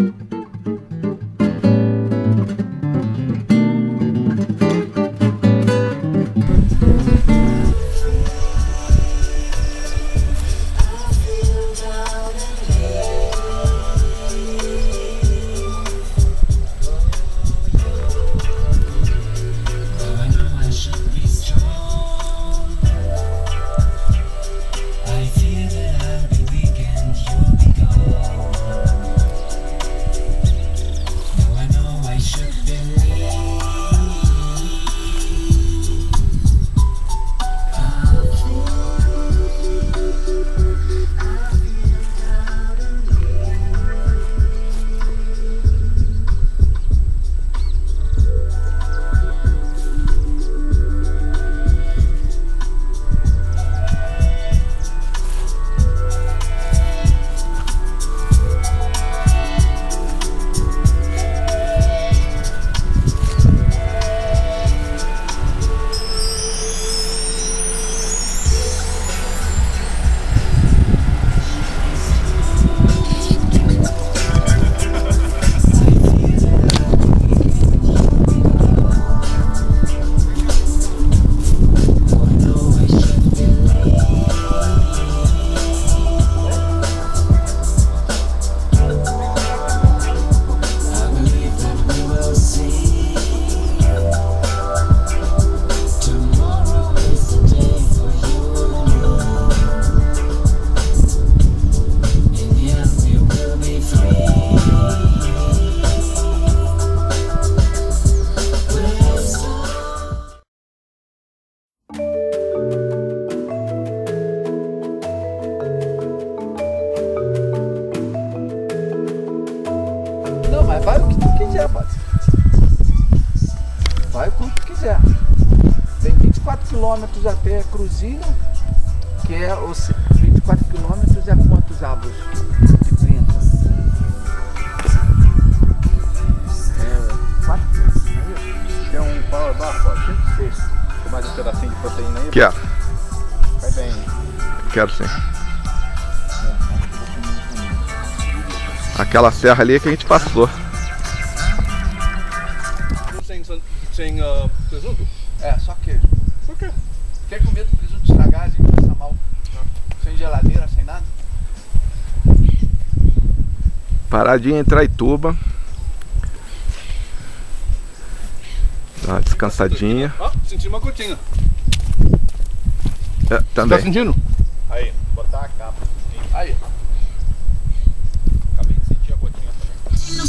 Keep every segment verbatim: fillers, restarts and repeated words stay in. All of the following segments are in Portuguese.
mas vai o que tu quiser, pode. Vai o quanto tu quiser. Tem vinte e quatro quilômetros até Cruzinho, que é os vinte e quatro quilômetros é quantos avos? De trinta. É, quatro quilômetros, não é isso? Tem um power bar, pode? cento e seis. Tem mais um pedacinho de proteína aí? Quero. Vai bem. Quero sim. Aquela serra ali é que a gente passou. Sem, sem uh, presunto? É, só queijo. Por quê? Tem com medo do presunto estragar, a gente passa mal. Sem geladeira, sem nada. Paradinha em Traituba. Dá uma descansadinha. Ó, oh, senti uma gotinha. É, também. Tá sentindo? Aí, botar a capa. Aí. Acabei de sentir a gotinha também.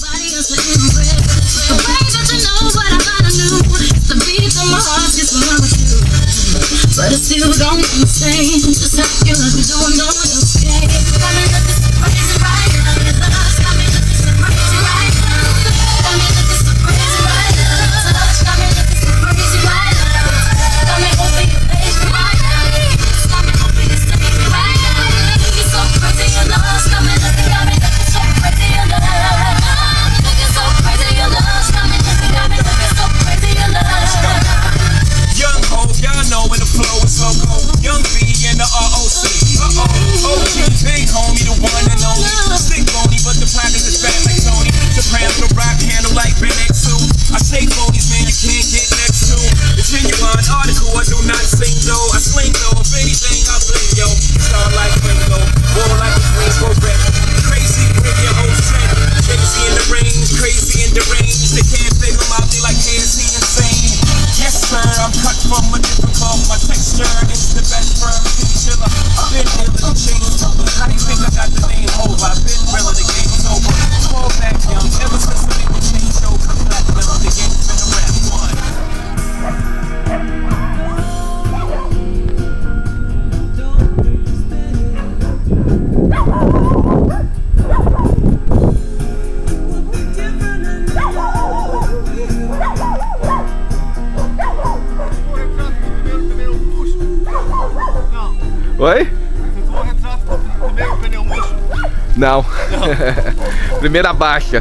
Oi? Você falou retrato do primeiro pneu murcho? Não. Não. Primeira baixa.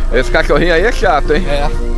Esse cachorrinho aí é chato, hein? É.